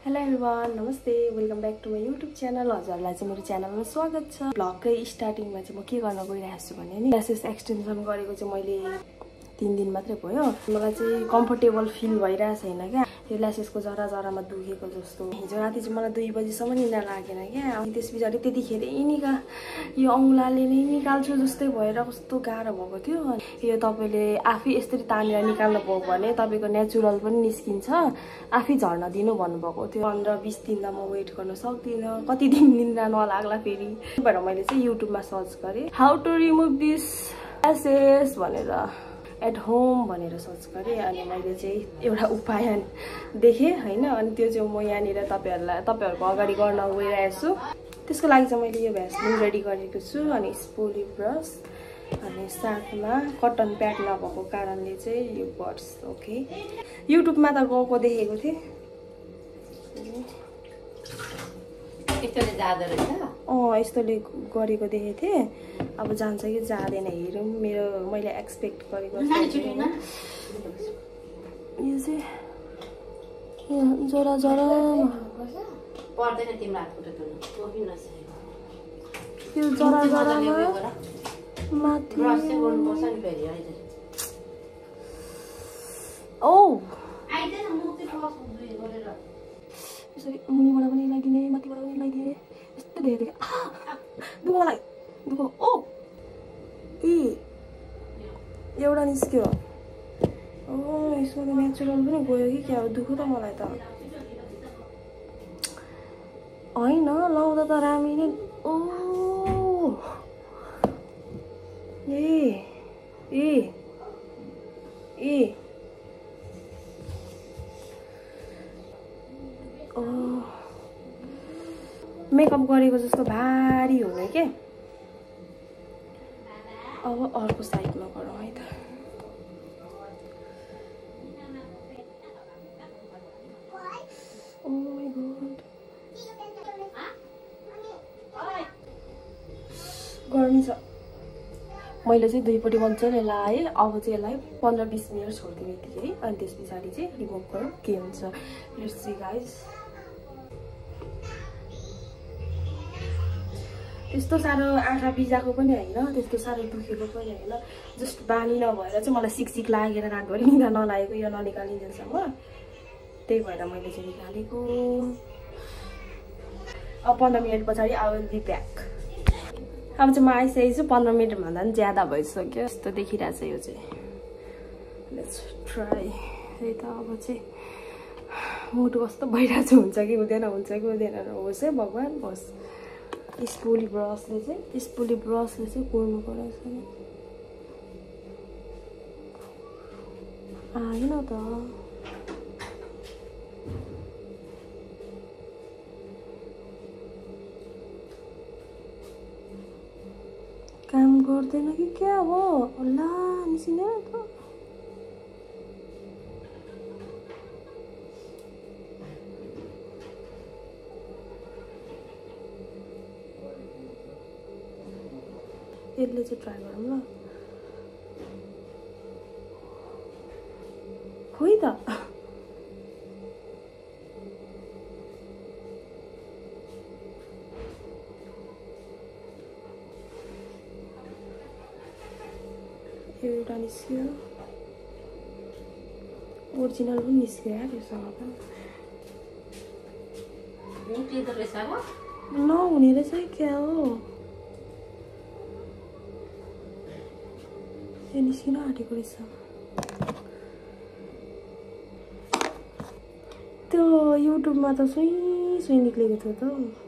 Hello everyone, नमस्ते, welcome back to my YouTube channel. हजुरहरूलाई चाहिँ मेरो च्यानलमा स्वागत छ। भ्लगकै स्टार्टिङमा चाहिँ म के गर्न गइरहेको छु भने नि क्लासेस एक्सटेन्सन गरेको चाहिँ मैले 3 दिन मात्रै भयो। मलाई चाहिँ कम्फर्टेबल फिल भइरहेको छैन क्या। यो ल्यासेसको जरामा दुखेको जस्तो। हिजो राति चाहिँ मलाई 2 बजीसम्म निद्रा लागेन क्या। अनि त्यस पछाडि त्यतिखेरै यो औँलाले नै निकाल्छु जस्तै भएर कस्तो गाह्रो भएको थियो। यो तपाईँले आफै यसरी तानेर निकाल्नु भयो भने तपाईँको नेचुरल पनि निस्किन्छ। आफै झर्न दिनु भन्नुभएको थियो। 15-20 दिन त म वेट गर्न सक्दिनँ। कति दिन निद्रा नलाग्ला फेरि। भएर मैले चाहिँ युट्युबमा सर्च गरेँ how to remove this lashes भनेर, एट होम भनेर सर्च गरेँ। अनि मैले चाहिँ एउटा उपाय देखेँ होइन। अनि त्यो चाहिँ म यहाँनिर तपाईँहरूको अगाडि गर्न गइरहेको छु। त्यसको लागि चाहिँ मैले यो भ्यासलिन रेडी गरेको छु। अनि स्पोली ब्रस अनि साथमा कटन प्याड नभएको कारणले चाहिँ यो बर्ड्स ओके। युट्युबमा त गएको देखेको थिएँ। यस्तोले गरेको देखेको थिएँ। अब जान्छ कि जाँदैन हेरौँ। मैले एक्सपेक्ट गरेको यो चाहिँ जरा पर्दैन तिम्रो हातखुट्टा धुनु टोपी नसकेको यो जरामा माथि ब्रस चाहिँ गर्नुपर्छ नि फेरि अहिले ओ आइदैन म चाहिँ ब्रस गरेर यसरी मुनिबाट पनि लगाइदिने माथिबाट पनि लगाइदिने यस्तो देखेको दुःख मलाई दुःख ओ एउटा निस्क्यो। यसमा त नेचुरल पनि गयो कि क्या हो। दुःख त मलाई त होइन लाउँदा त रामी नै। ओ मेकअप गरेको जस्तो भारी हुने के। अब अर्को साइडमा गरौँ है त। ओ माय गॉड गर्मी छ। मैले चाहिँ दुईपट्टि मजाले लाएँ। अब चाहिँ यसलाई 15-20 मिनट छोडिदिउँ यतिकै। अनि त्यस पछाडि चाहिँ रिमुभ गरौँ के हुन्छ। Let's see guys. त्यस्तो साह्रो आँखा बिजाएको पनि होइन, त्यस्तो साह्रो दुखेको पनि होइन। जस्ट बानी नभएर चाहिँ मलाई सिक लागेर रातभरि निद्रा नलागेको यो ननिकालिन्जेलसम्म। त्यही भएर मैले चाहिँ निकालेको। अब 15 मिनट पछाडि आई विल बी ब्याक। अब चाहिँ म आइसकेको छु। 15 मिनटभन्दा पनि ज्यादा भइसक्यो। यस्तो देखिरहेछ यो चाहिँ। लेट्स ट्राई है त। अब चाहिँ मुटु कस्तो भइरहेछ, हुन्छ कि हुँदैन होस् है भगवान् होस्। स्पोली ब्रसले चाहिँ कोर्नु पर्छ। आएन त काम गर्दैन कि क्या हो। ला निस्किँदैन त। यसले चाहिँ ट्राई गरौँ ल। खोइ त एउटा निस्क्यो। ओरिजिनल पनि निस्क्यो यार योसँग त। नहुने रहेछ क्या हो। यो निस्किन आँटेको रहेछ। त्यो युट्युबमा त सुई निक्लेको थियो त।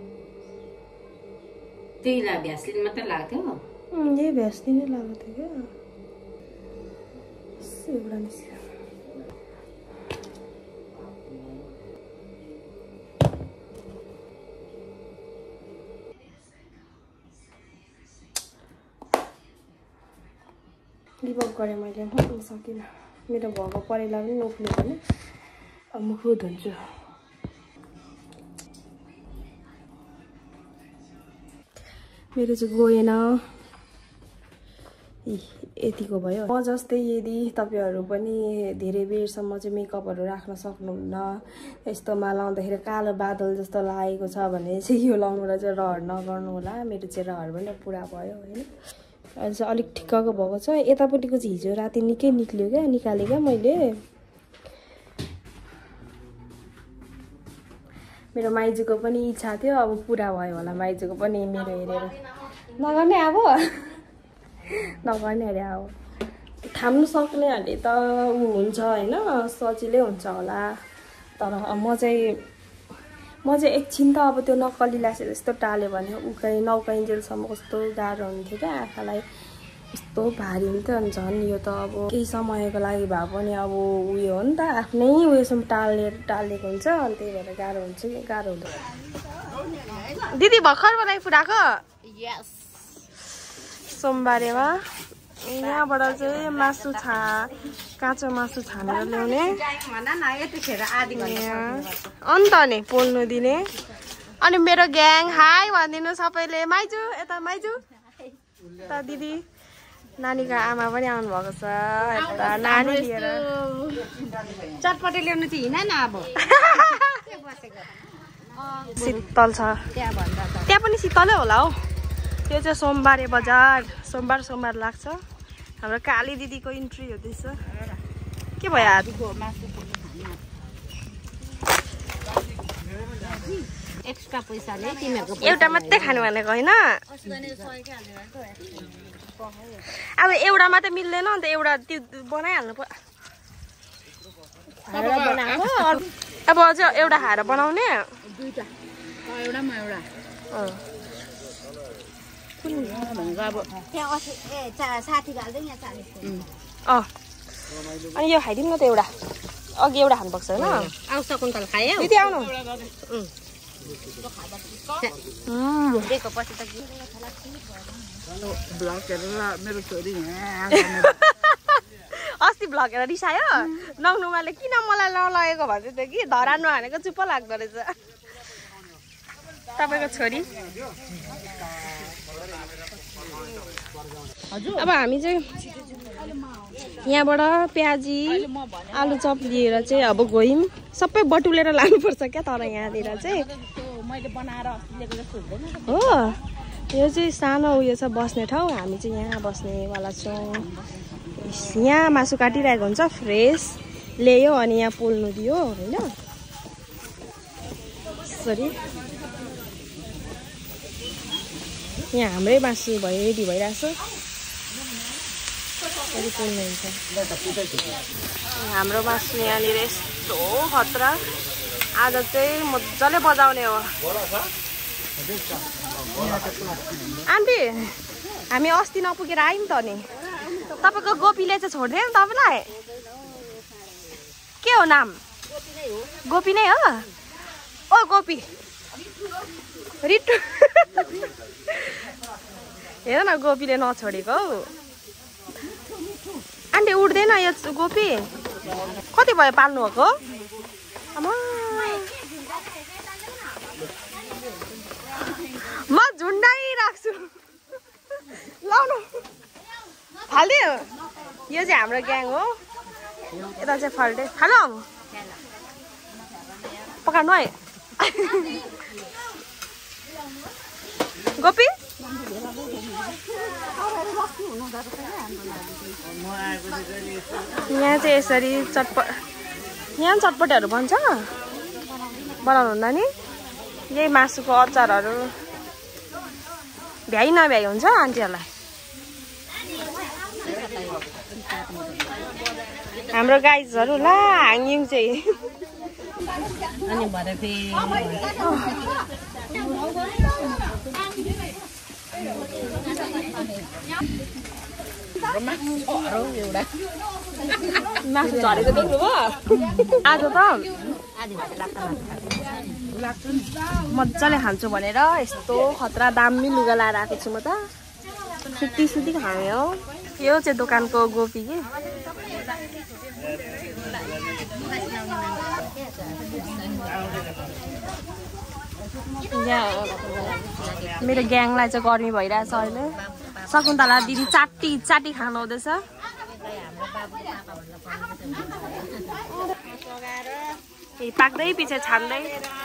त्यही भ्यासलिन मात्रै लाग्थ्यो। यही भ्यासलिन नै लागेको थियो क्या। एउटा निस्क्यो। गिभअप गरेँ मैले। म सकिनँ। मेरो भएको परेला पनि नउफ्ल्यो भने अब म खुद धुन्छु। मेरो चाहिँ गएन। यतिको भयो। म जस्तै यदि तपाईहरु पनि धेरै बेरसम्म चाहिँ मेकअपहरु राख्न सक्नुहुन्न, यस्तोमा लाउँदाखेरि कालो बादल जस्तो लागेको छ भने चाहिँ यो लाउनुलाई चाहिँ रहर नगर्नु होला। मेरो चाहिँ रहर पनि पुरा भयो हैन। अहिले चाहिँ अलिक ठिक्कको भएको छ। यतापट्टिको चाहिँ हिजो राति निकै निक्ल्यो क्या, निकाले क्या मैले। मेरो माइजूको पनि इच्छा थियो, अब पुरा भयो होला माइजूको पनि मेरो हेरेर। नगर्ने अब नगर्ने अरे अब थाम्नु सक्नेहरूले त ऊ हुन्छ हैन, सजिलै हुन्छ होला। तर म चाहिँ एकछिन त अब त्यो नक्कली ल्यासेस यस्तो टाल्यो भने नौकाइन्जेलसम्म कस्तो गाह्रो हुन्थ्यो क्या आँखालाई, यस्तो भारी हुन्थ्यो। अनि झन् यो त अब केही समयको लागि भए पनि अब उयो हो नि त, आफ्नै उयोसम्म टालेको हुन्छ। अनि त्यही भएर गाह्रो हुन्छ, गाह्रो हुन्छ। दिदी भर्खर बनाइ पुराको सोमबारेमा यहाँबाट चाहिँ मासु काँचो मासु छानेर ल्याउने अन्त नि पोल्नु दिने। अनि मेरो ग्याङ हाई भनिदिनु सबैले। माइजू यता माइजू, यता दिदी, नानीको आमा पनि आउनु भएको छ यता नानी लिएर। चटपटे ल्याउनु चाहिँ हिँड न अब। शीतल छ त्यहाँ पनि, शीतलै होला हौ। त्यो चाहिँ सोमबारे बजार, सोमबार लाग्छ। हाम्रो काली दिदीको इन्ट्री हुँदैछ। के भयो आदिको एक्स्ट्रा पैसाले तिमीहरुको एउटा मात्रै खानु भनेको हैन। अब एउटा मात्रै मिल्दैन नि त, एउटा त्यो बनाइहाल्नु पर्यो। अब अझ एउटा खाएर बनाउने दुईटा, एउटामा एउटा अनि यो खाइदिउँ न त एउटा। अघि एउटा खानु पर्छ हैन। आउ सकुन्तल खायो दिदी आउनु। अस्ति भ्लग हेरेर रिसायो नौनुमाले, किन मलाई नलगेको भन्दै थियो कि, धरानमा हानेको चुप्प लाग्दो रहेछ तपाईको छोरी। अब हामी चाहिँ यहाँबाट प्याजी आलु चप लिएर चाहिँ अब गयौँ। सबै बटुलेर लानुपर्छ क्या, तर यहाँनिर चाहिँ हो। यो चाहिँ सानो उयो छ बस्ने ठाउँ, हामी चाहिँ यहाँ बस्नेवाला छौँ। यहाँ मासु काटिरहेको हुन्छ, फ्रेस ल्यायो अनि यहाँ पोल्नु दियो होइन। सरी यहाँ हाम्रै मासु भयो, रेडी भइरहेछ। पोल्नु हुन्छ हाम्रो मासु यहाँनिर यस्तो खतरा। आज चाहिँ मजाले बजाउने हो। आन्टी हामी अस्ति नपुगेर आयौँ त नि, तपाईँको गोपीले चाहिँ छोड्दैन तपाईँलाई? के हो नाम? गोपी नै हो? ओ गोपी रिटु हेर न, गोपीले नछोडेको हौ। आन्टी उड्दैन यो गोपी? कति भयो पाल्नु भएको? म झुन्डाइराख्छु। लाउनु फाल्दियो। यो चाहिँ हाम्रो ग्याङ हो। यता चाहिँ फाल्टे खानु पकाउनु है। गोपी यहाँ चाहिँ यसरी यहाँ चटपटेहरू बन्छ, बनाउनु हुँदा नि। यही मासुको अचारहरू भ्याइ नभ्याइ हुन्छ आन्टीहरूलाई। हाम्रो गाइजहरू ला हाँग्यौँ चाहिँ। अनि भरे फेरि मासु झरेको देख्नुभयो आज त? मजाले खान्छु भनेर यस्तो खतरा दामी लुगा लाएर आएको छु म त। सुती खाएँ हो। यो चाहिँ दोकानको गोपी कि। यहाँ मेरो ग्याङलाई चाहिँ गर्मी भइरहेछ अहिले। शकुन्तला दिदी चाटी चाटी खानु हुँदैछ। पाक्दै पछि छान्दै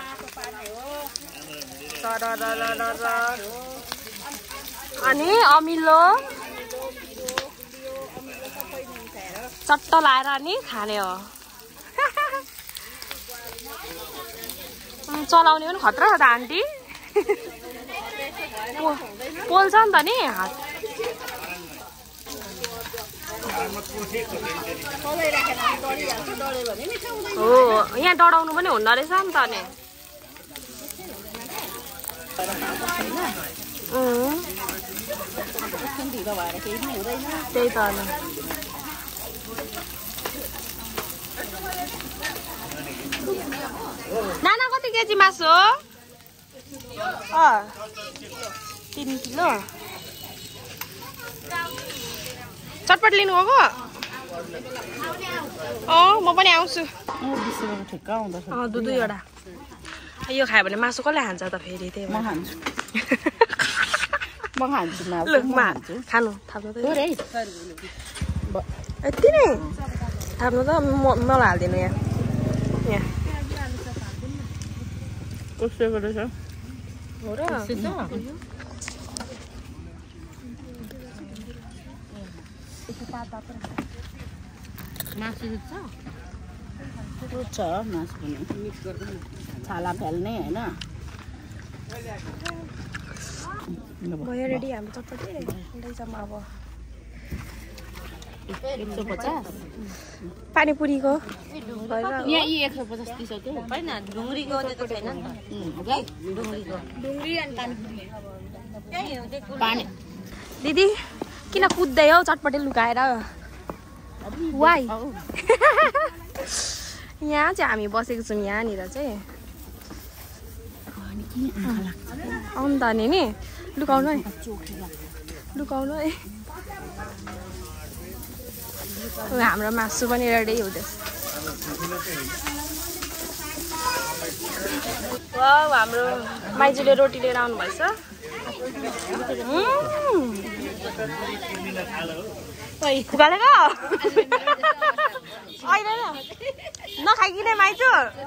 अनि अमिलो चट्ट लाएर नि खाने हो। चलाउने पनि खतरा हो त आन्टी। पोल्छ नि त नि हात। हो यहाँ डढाउनु पनि हुँदो रहेछ नि त नि। त्यही त नाना कति केजी मासु हो? 3 किलो। चटपट लिनु गएको? म पनि आउँछु। दुईवटा। यो खायो भने मासु कसले खान्छ त फेरि? त्यही म खान्छु। ल म खानु थाप्नु त यति नै थाप्नु त मलाई हालिदिनु यहाँ। कसैको रहेछ हो र? मासु रुच्छ मासु पनि छाला फाल्ने होइन। भयो रेडी हाम्रो चटपटे हुँदैछौँ अब। 150 पानीपुरीको यहाँ 150 दिइसक्यो होइन। ढुङ्ग्रीको त छैन नि त। ढुङ्ग्री अनि पानी। दिदी किन कुद्दै हौ चटपटे लुकाएर? वाइ यहाँ चाहिँ हामी बसेको छौँ यहाँनिर चाहिँ। आउनु त नि लुकाउनु है लुकाउनु है। हाम्रो मासु पनि रेडी हुँदैछ। हाम्रो माइजूले रोटी लिएर आउनु भएछ। खुकालेको अहिले नखाइकिने माइजू।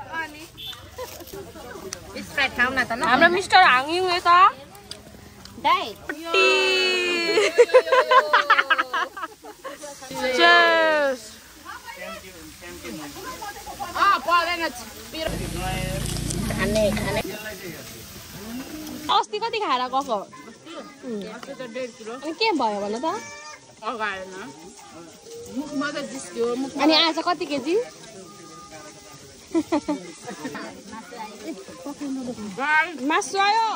हाम्रो मिस्टर हाङयु यता अस्ति कति खाएर गएको? अनि के भयो भन त? अनि आज कति केजी? मासु आयो।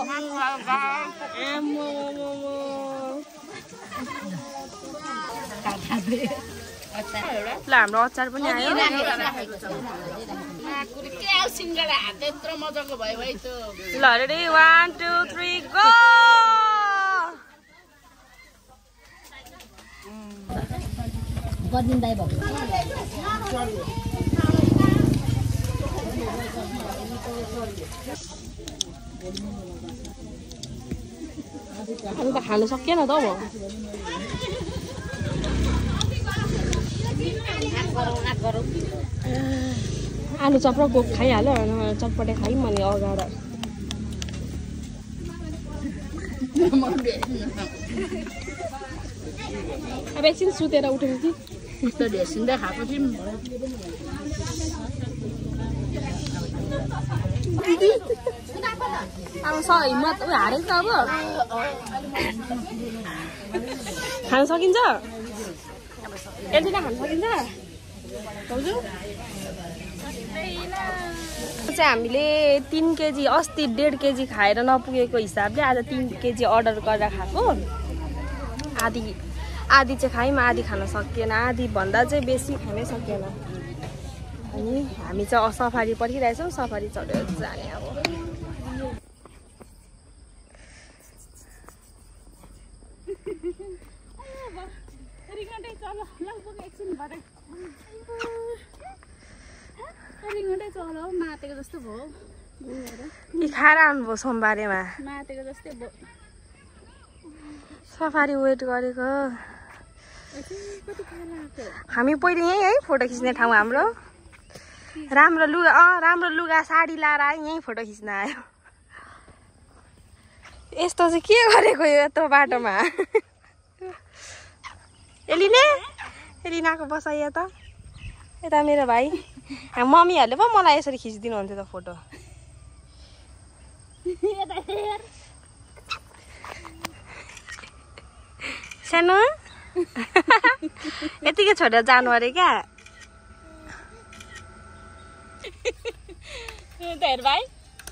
ल हाम्रो अचार पनि आयो। ल रेडी 1 2 3 गो। अनि त खानु सकिएन त हो। आलु चप र कोक खाइहाल्यो। चटपटे खाइ मैले अगाडि। अब एकछिन सुतेर उठेको कि ढेसिँदै खाएको थियौँ। अब हिम्मत हारेको छ। अब खान सकिन्छ? यति खान सकिन्छ? भाउजू चाहिँ हामीले 3 केजी अस्ति 1.5 केजी खाएर नपुगेको हिसाबले आज 3 केजी अर्डर गरेर खाएको। आधी चाहिँ खायौँ, आधी खान सकिएन। आधी भन्दा चाहिँ बेसी खानै सकिएन। अनि हामी चाहिँ सफारी पर्खिरहेछौँ। सफारी चढेर जाने अब। मातेको जस्तो भयो। खाएर आउनुभयो सोमबारेमा। मातेको जस्तै भयो। सफारी वेट गरेको हामी पहिले यहीँ है फोटो खिच्ने ठाउँ हाम्रो राम्रो लुगा साडी लाएर यहीँ फोटो खिच्न आयो यस्तो चाहिँ के गरेको यो यत्रो बाटोमा एलिनाको बसाइ यता मेरो भाइ मम्मीहरूले पो मलाई यसरी खिचिदिनुहुन्थ्यो त फोटो सानो यतिकै छोडेर जानु अरे क्या हेर भाइ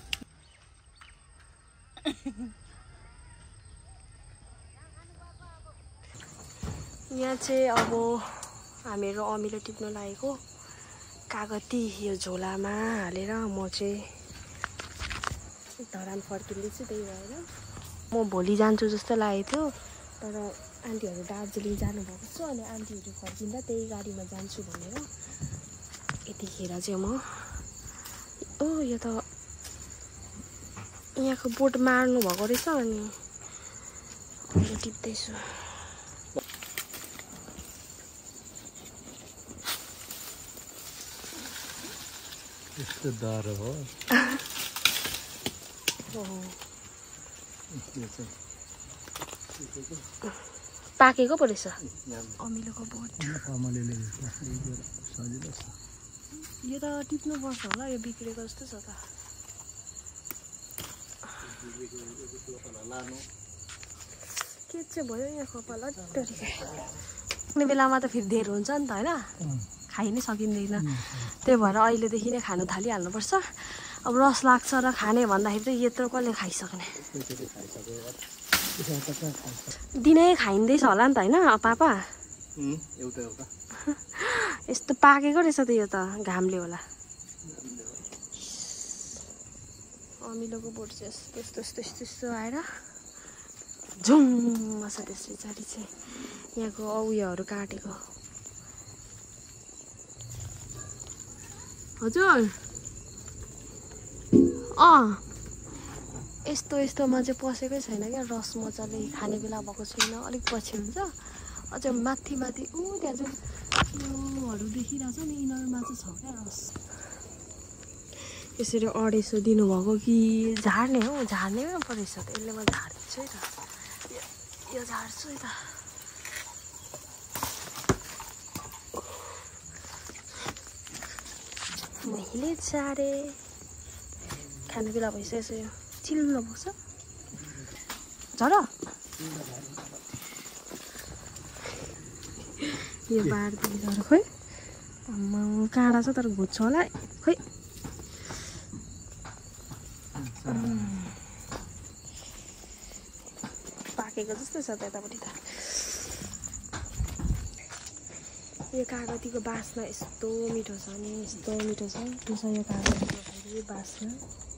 यहाँ चाहिँ अब हामीहरू अमिलो टिप्न लागेको कागती यो झोलामा हालेर म चाहिँ धरान फर्किँदैछु त्यही भएर म भोलि जान्छु जस्तो लागेको थियो तर आन्टीहरू दार्जिलिङ जानुभएको छ अनि आन्टीहरू फर्किँदा त्यही गाडीमा जान्छु भनेर यतिखेर चाहिँ म यो त यहाँको बोट मार्नु भएको रहेछ अनि टिप्दैछु यस्तो डर हो पाकेको पो रहेछ अमिलोको बोट यो त टिप्नुपर्छ होला यो बिग्रेको जस्तो छ त के चाहिँ भयो यहाँ कपाल कुनै बेलामा त फेरि धेर हुन्छ नि त होइन खाइ नै सकिँदैन त्यही भएर अहिलेदेखि नै खानु थालिहाल्नुपर्छ अब रस लाग्छ र खाने भन्दाखेरि चाहिँ यत्रो कसले खाइसक्ने दिनै खाइँदैछ होला नि त होइन पापा यस्तो पाकेको रहेछ त यो त घामले होला अमिलोको बोट चाहिँ यस्तो आएर झुम छ त्यस पछाडि चाहिँ यहाँको उयोहरू काटेको हजुर यस्तोमा चाहिँ पसेकै छैन क्या रस मजाले खाने बेला भएको छैन अलिक पछि हुन्छ अझ माथि त्यहाँ चाहिँ योहरू देखिरहेछ नि यिनीहरूमा चाहिँ छ क्या रस यसरी 250 दिनुभएको कि झार्ने हो झार्नेमै परेछ त यसले म झार्छु है त यो झार्छु है त मैले झारे खाने बेला भइसक्यो चिल्लो भएको छ झर यो बारदेखि झर खोइ काँडा छ तर घुच्छ होला खोइ पाकेको जस्तो छ त यतापट्टि त यो कागतीको बास्ना यस्तो मिठो छ नि यस्तो मिठो छ यो कागतीको बास्ना